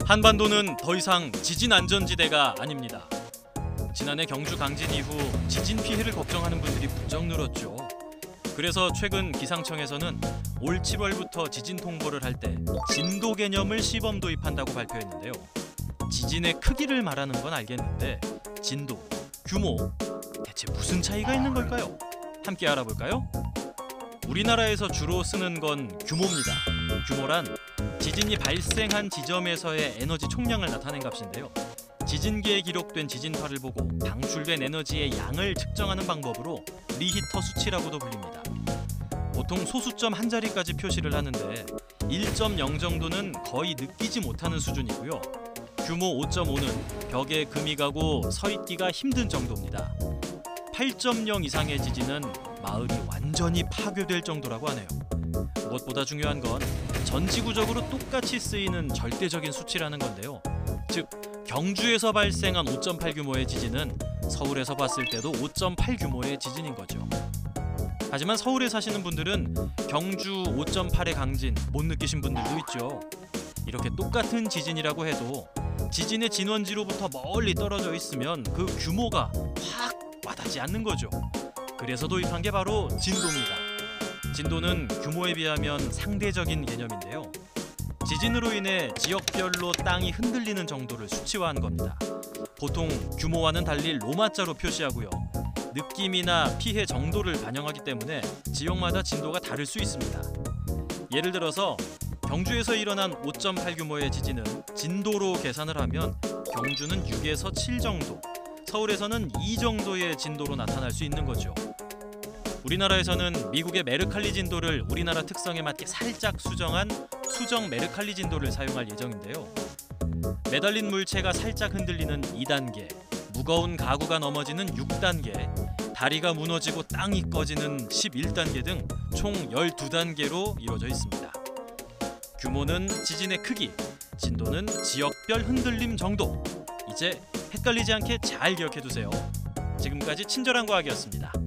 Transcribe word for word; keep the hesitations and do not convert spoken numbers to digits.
한반도는 더 이상 지진 안전지대가 아닙니다. 지난해 경주 강진 이후 지진 피해를 걱정하는 분들이 부쩍 늘었죠. 그래서 최근 기상청에서는 올 칠월부터 지진 통보를 할 때 진도 개념을 시범 도입한다고 발표했는데요. 지진의 크기를 말하는 건 알겠는데 진도, 규모, 대체 무슨 차이가 있는 걸까요? 함께 알아볼까요? 우리나라에서 주로 쓰는 건 규모입니다. 규모란 지진이 발생한 지점에서의 에너지 총량을 나타낸 값인데요. 지진기에 기록된 지진파를 보고 방출된 에너지의 양을 측정하는 방법으로 리히터 수치라고도 불립니다. 보통 소수점 한 자리까지 표시를 하는데 일 점 영 정도는 거의 느끼지 못하는 수준이고요. 규모 오 점 오는 벽에 금이 가고 서 있기가 힘든 정도입니다. 팔 점 영 이상의 지진은 마을이 완전히 파괴될 정도라고 하네요. 무엇보다 중요한 건 전지구적으로 똑같이 쓰이는 절대적인 수치라는 건데요. 즉, 경주에서 발생한 오 점 팔 규모의 지진은 서울에서 봤을 때도 오 점 팔 규모의 지진인 거죠. 하지만 서울에 사시는 분들은 경주 오 점 팔의 강진 못 느끼신 분들도 있죠. 이렇게 똑같은 지진이라고 해도 지진의 진원지로부터 멀리 떨어져 있으면 그 규모가 확 와닿지 않는 거죠. 그래서 도입한 게 바로 진도입니다. 진도는 규모에 비하면 상대적인 개념인데요. 지진으로 인해 지역별로 땅이 흔들리는 정도를 수치화한 겁니다. 보통 규모와는 달리 로마자로 표시하고요. 느낌이나 피해 정도를 반영하기 때문에 지역마다 진도가 다를 수 있습니다. 예를 들어서 경주에서 일어난 오 점 팔 규모의 지진은 진도로 계산을 하면 경주는 육에서 칠 정도, 서울에서는 이 정도의 진도로 나타날 수 있는 거죠. 우리나라에서는 미국의 메르칼리 진도를 우리나라 특성에 맞게 살짝 수정한 수정 메르칼리 진도를 사용할 예정인데요. 매달린 물체가 살짝 흔들리는 이 단계, 무거운 가구가 넘어지는 육 단계, 다리가 무너지고 땅이 꺼지는 십일 단계 등 총 열두 단계로 이루어져 있습니다. 규모는 지진의 크기, 진도는 지역별 흔들림 정도. 이제 헷갈리지 않게 잘 기억해두세요. 지금까지 친절한 과학이었습니다.